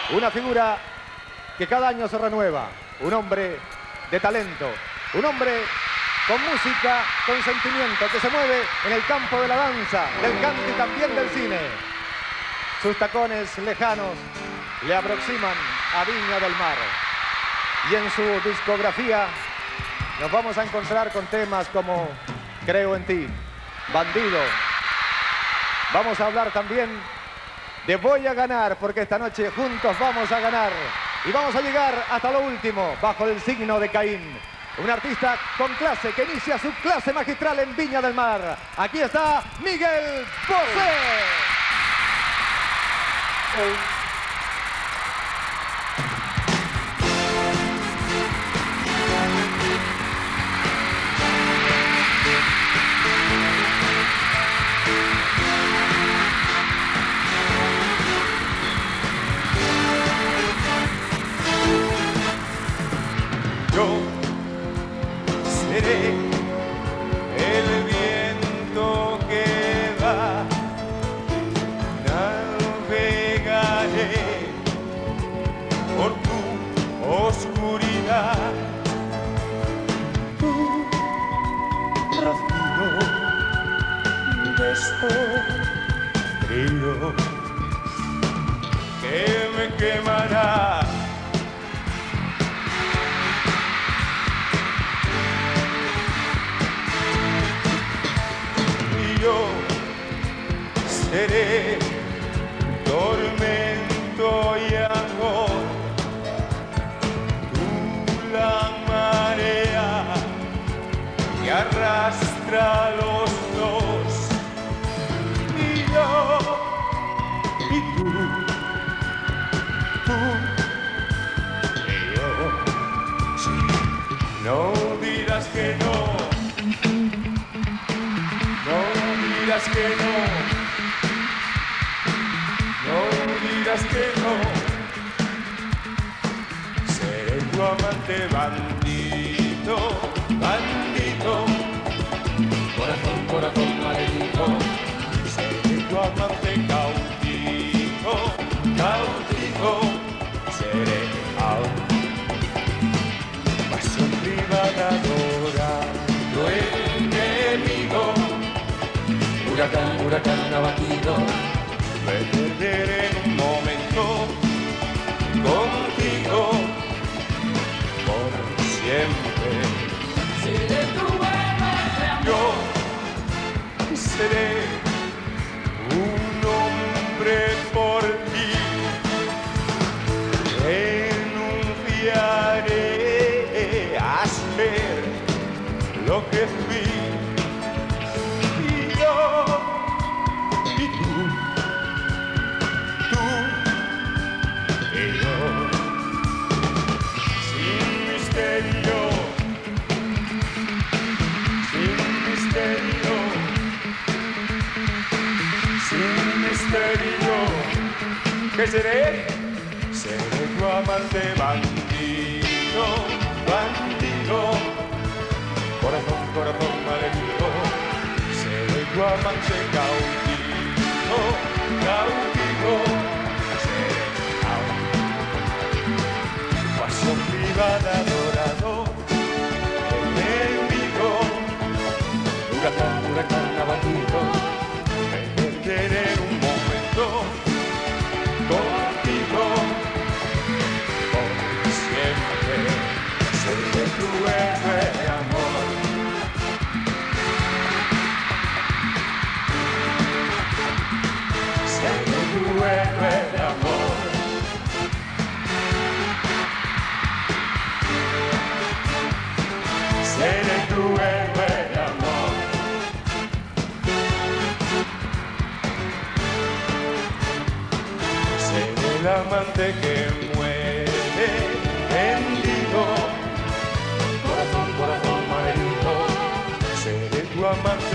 Una figura que cada año se renueva. Un hombre de talento. Un hombre con música, con sentimiento, que se mueve en el campo de la danza, del canto y también del cine. Sus tacones lejanos le aproximan a Viña del Mar. Y en su discografía nos vamos a encontrar con temas como Creo en ti, Bandido. Vamos a hablar también de Voy a ganar, porque esta noche juntos vamos a ganar. Y vamos a llegar hasta lo último, bajo el signo de Caín. Un artista con clase que inicia su clase magistral en Viña del Mar. Aquí está Miguel Bosé. Yo seré el viento que va, navegaré por tu oscuridad, tu rocío de estos fríos que me quemará. Yo seré tormento y amor, tú la marea que arrastra a los dos, y yo y tú y yo. Sí, no dirás que no. No dirás que no, no dirás que no. Seré tu amante bandido, bandido. Corazón, corazón maldito. Seré tu amante cautivo, cautivo. Seré pasión privada, adorado enemigo. Huracán, huracán abatido, me perderé en un momento contigo por siempre. Seré tu héroe. Yo seré un hombre por ti. Renunciaré a ser lo que fui. ¿Qué seré? Seré tu amante bandido, bandido. Corazón, corazón malherido. Seré tu amante cautivo, cautivo. Seré pasión privada, adorado enemigo. Huracán, huracán abatido. Me perderé en un momento contigo por siempre. Seré tu héroe de amor. Seré tu héroe de amor. Seré tu héroe de amor. El amante que muere hendido, corazón, corazón malherido. Seré tu amante